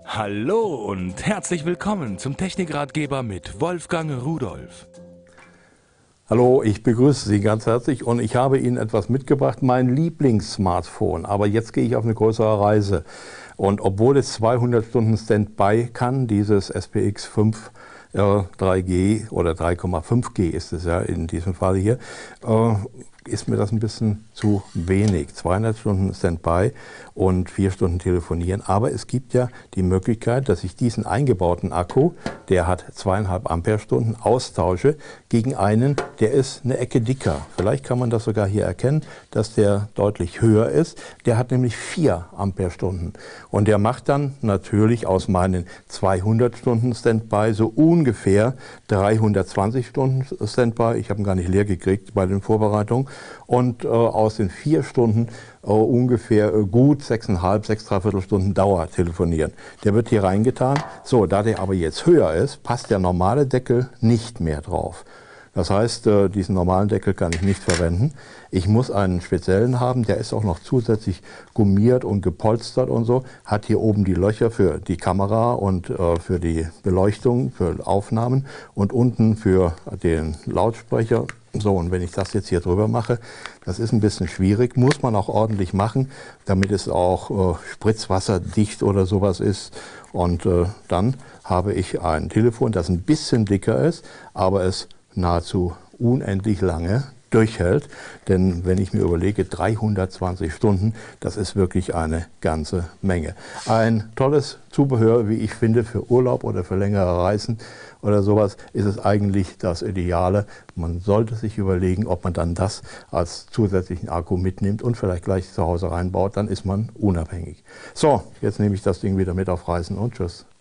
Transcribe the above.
Hallo und herzlich willkommen zum Technikratgeber mit Wolfgang Rudolph. Hallo, ich begrüße Sie ganz herzlich und ich habe Ihnen etwas mitgebracht, mein Lieblings-Smartphone. Aber jetzt gehe ich auf eine größere Reise. Und obwohl es 200 Stunden Standby kann, dieses SPX 5 3G oder 3,5G ist es ja in diesem Fall hier, ist mir das ein bisschen zu wenig. 200 Stunden Standby und 4 Stunden telefonieren. Aber es gibt ja die Möglichkeit, dass ich diesen eingebauten Akku, der hat 2,5 Ampere-Stunden, austausche gegen einen, der ist eine Ecke dicker. Vielleicht kann man das sogar hier erkennen, dass der deutlich höher ist. Der hat nämlich 4 Ampere-Stunden. Und der macht dann natürlich aus meinen 200 Stunden Standby so ungefähr 320 Stunden Standby. Ich habe ihn gar nicht leer gekriegt bei den Vorbereitungen. Und aus den 4 Stunden ungefähr gut 6,5 Stunden Dauer telefonieren. Der wird hier reingetan. So, da der aber jetzt höher ist, passt der normale Deckel nicht mehr drauf. Das heißt, diesen normalen Deckel kann ich nicht verwenden. Ich muss einen speziellen haben, der ist auch noch zusätzlich gummiert und gepolstert und so. Hat hier oben die Löcher für die Kamera und für die Beleuchtung, für Aufnahmen und unten für den Lautsprecher. So, und wenn ich das jetzt hier drüber mache, das ist ein bisschen schwierig, muss man auch ordentlich machen, damit es auch spritzwasserdicht oder sowas ist. Und dann habe ich ein Telefon, das ein bisschen dicker ist, aber es nahezu unendlich lange durchhält. Denn wenn ich mir überlege, 320 Stunden, das ist wirklich eine ganze Menge. Ein tolles Zubehör, wie ich finde, für Urlaub oder für längere Reisen oder sowas, ist es eigentlich das Ideale. Man sollte sich überlegen, ob man dann das als zusätzlichen Akku mitnimmt und vielleicht gleich zu Hause reinbaut, dann ist man unabhängig. So, jetzt nehme ich das Ding wieder mit auf Reisen und tschüss.